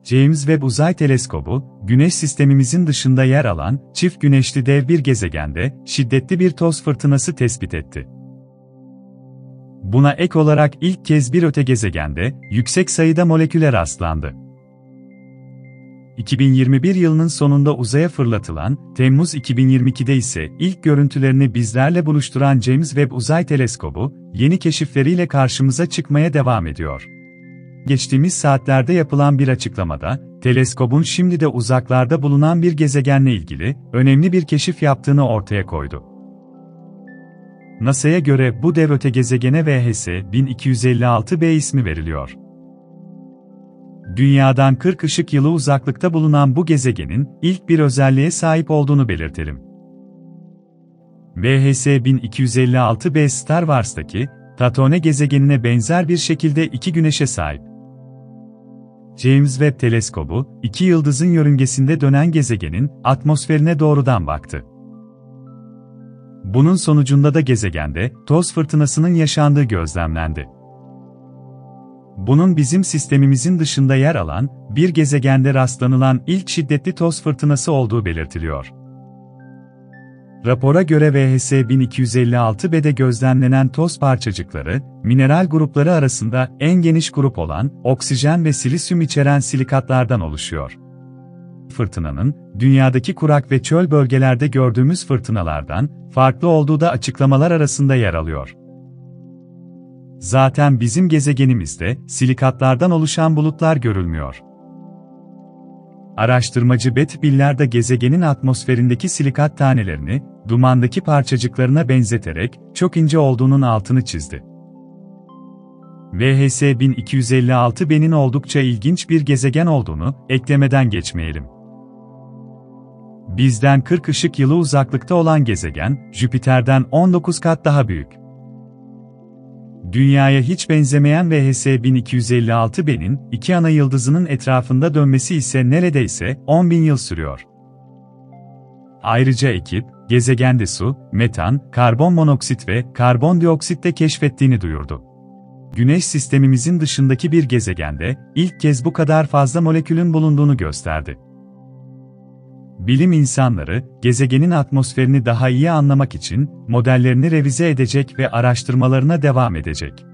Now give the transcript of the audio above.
James Webb Uzay Teleskobu, Güneş sistemimizin dışında yer alan, çift güneşli dev bir gezegende, şiddetli bir toz fırtınası tespit etti. Buna ek olarak ilk kez bir öte gezegende, yüksek sayıda moleküle rastlandı. 2021 yılının sonunda uzaya fırlatılan, Temmuz 2022'de ise ilk görüntülerini bizlerle buluşturan James Webb Uzay Teleskobu, yeni keşifleriyle karşımıza çıkmaya devam ediyor. Geçtiğimiz saatlerde yapılan bir açıklamada, teleskobun şimdi de uzaklarda bulunan bir gezegenle ilgili önemli bir keşif yaptığını ortaya koydu. NASA'ya göre bu dev öte gezegene VHS 1256b ismi veriliyor. Dünyadan 40 ışık yılı uzaklıkta bulunan bu gezegenin ilk bir özelliğe sahip olduğunu belirtelim. VHS 1256b Star Wars'taki Tatooine gezegenine benzer bir şekilde iki güneşe sahip. James Webb Teleskobu, iki yıldızın yörüngesinde dönen gezegenin atmosferine doğrudan baktı. Bunun sonucunda da gezegende toz fırtınasının yaşandığı gözlemlendi. Bunun bizim sistemimizin dışında yer alan bir gezegende rastlanılan ilk şiddetli toz fırtınası olduğu belirtiliyor. Rapora göre VHS 1256b'de gözlemlenen toz parçacıkları, mineral grupları arasında en geniş grup olan oksijen ve silisyum içeren silikatlardan oluşuyor. Fırtınanın, dünyadaki kurak ve çöl bölgelerde gördüğümüz fırtınalardan farklı olduğu da açıklamalar arasında yer alıyor. Zaten bizim gezegenimizde silikatlardan oluşan bulutlar görülmüyor. Araştırmacı Beth Biller de gezegenin atmosferindeki silikat tanelerini, dumandaki parçacıklarına benzeterek, çok ince olduğunun altını çizdi. VHS 1256b'nin oldukça ilginç bir gezegen olduğunu eklemeden geçmeyelim. Bizden 40 ışık yılı uzaklıkta olan gezegen, Jüpiter'den 19 kat daha büyük. Dünyaya hiç benzemeyen VHS 1256b'nin iki ana yıldızının etrafında dönmesi ise neredeyse 10.000 yıl sürüyor. Ayrıca ekip, gezegende su, metan, karbon monoksit ve karbondioksit de keşfettiğini duyurdu. Güneş sistemimizin dışındaki bir gezegende ilk kez bu kadar fazla molekülün bulunduğunu gösterdi. Bilim insanları, gezegenin atmosferini daha iyi anlamak için modellerini revize edecek ve araştırmalarına devam edecek.